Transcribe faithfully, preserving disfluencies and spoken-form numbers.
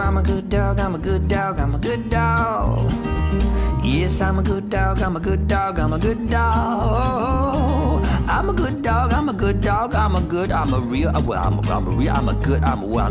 I'm a good dog, I'm a good dog, I'm a good dog. Yes, I'm a good dog, I'm a good dog, I'm a good dog. I'm a good dog, I'm a good dog, I'm a good, I'm a real, well, I'm a, I'm a real, I'm a good, I'm a, well,